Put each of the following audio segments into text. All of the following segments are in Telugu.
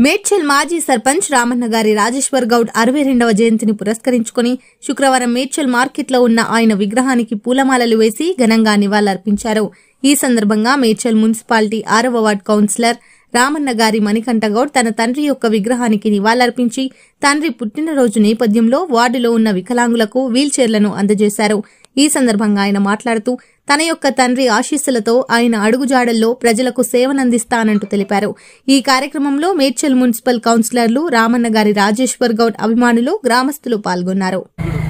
మేడ్చల్ మాజీ సర్పంచ్ రామన్న గారి రాజేశ్వర్ గౌడ్ 62వ జయంతిని పురస్కరించుకుని శుక్రవారం మేడ్చల్ మార్కెట్లో ఉన్న ఆయన విగ్రహానికి పూలమాలలు వేసి ఘనంగా నివాళులర్పించారు. ఈ సందర్భంగా మేడ్చల్ మున్సిపాలిటీ 6వ వార్డు కౌన్సిలర్ రామన్న గారి మణికంఠ గౌడ్ తన తండ్రి యొక్క విగ్రహానికి నివాళులర్పించి తండ్రి పుట్టినరోజు నేపథ్యంలో వార్డులో ఉన్న వికలాంగులకు వీల్ చైర్లను అందజేశారు. ఈ సందర్భంగా ఆయన మాట్లాడుతూ తన యొక్క తండ్రి ఆశీస్సులతో ఆయన అడుగుజాడల్లో ప్రజలకు సేవనందిస్తానంటూ తెలిపారు. ఈ కార్యక్రమంలో మేడ్చల్ మున్సిపల్ కౌన్సిలర్లు రామన్న గారి రాజేశ్వర్ గౌడ్ అభిమానులు గ్రామస్తులు పాల్గొన్నారు.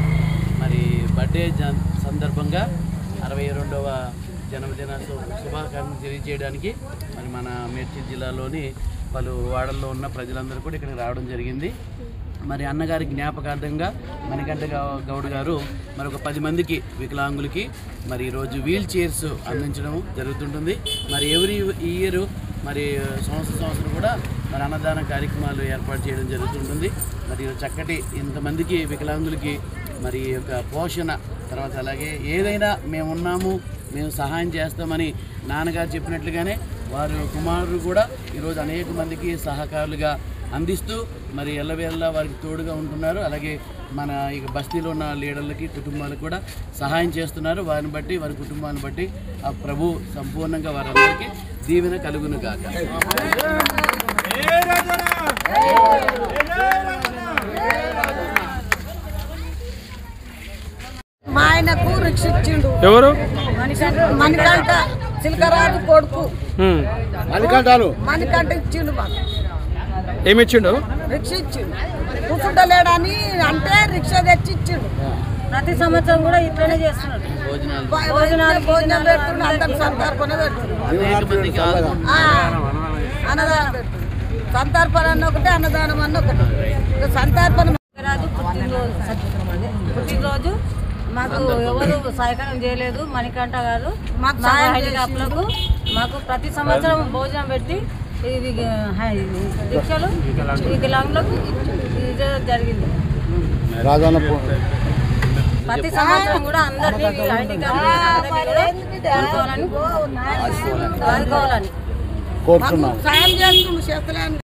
సందర్భంగా 62వ జన్మదిన శుభాకాంక్షలు తెలియజేయడానికి మన మేడ్చల్ జిల్లాలోని పలు వాడల్లో ఉన్న ప్రజలందరూ కూడా ఇక్కడికి రావడం జరిగింది. అన్నగారి జ్ఞాపకార్థంగా మణికంఠ గౌడ్ గారు మరొక 10 మందికి వికలాంగులకి ఈరోజు వీల్ చైర్స్ అందించడం జరుగుతుంటుంది. ఎవ్రీ ఇయర్ సంవత్సరం కూడా అన్నదాన కార్యక్రమాలు ఏర్పాటు చేయడం జరుగుతుంటుంది. చక్కటి ఇంతమందికి వికలాంగులకి యొక్క పోషణ తర్వాత అలాగే ఏదైనా మేము సహాయం చేస్తామని నాన్నగారు చెప్పినట్లుగానే వారు కుమారులు కూడా ఈరోజు అనేక మందికి సహకారులుగా అందిస్తూ ఎల్లవేళలా వారికి తోడుగా ఉంటున్నారు. అలాగే ఇక బస్తీలో ఉన్న లీడర్లకి కుటుంబాలకు కూడా సహాయం చేస్తున్నారు. వారిని బట్టి వారి కుటుంబాన్ని బట్టి ఆ ప్రభు సంపూర్ణంగా వారందరికీ దీవెన కలుగును గాక. మా ఆయనకు రిక్ష ఇచ్చిండు. ఎవరు? మణికంఠ చిలకరాజు కొడుకు మణికంఠ ఇచ్చిండు. మాకు ఏమిచ్చిండు? రిక్ష ఇచ్చిండు. కూర్చుంటలేడని అంటే రిక్ష తెచ్చి ఇచ్చిండు. ప్రతి సంవత్సరం కూడా ఇట్లనే చేస్తున్నాడు. భోజనాలు పెడుతుండు. అందరికి సంతర్పణ పెడుతుండు. అన్నదానం పెడుతుండు. సంతర్పణ అన్న ఒకటి, అన్నదానం అన్న ఒకటి. సంతర్పణ పుట్టినరోజు మాకు ఎవరు సహకారం చేయలేదు. మణికంఠ గారు మాకు హ్యాండిక్యాప్లకు మాకు ప్రతి సంవత్సరం భోజనం పెట్టి దీక్షలు వికలాంగులకు జరిగింది. ప్రతి సంవత్సరం కూడా అందరినీ హ్యాండిక్యాప్ ఆదుకోవాలని సాయం చేస్తున్నాం.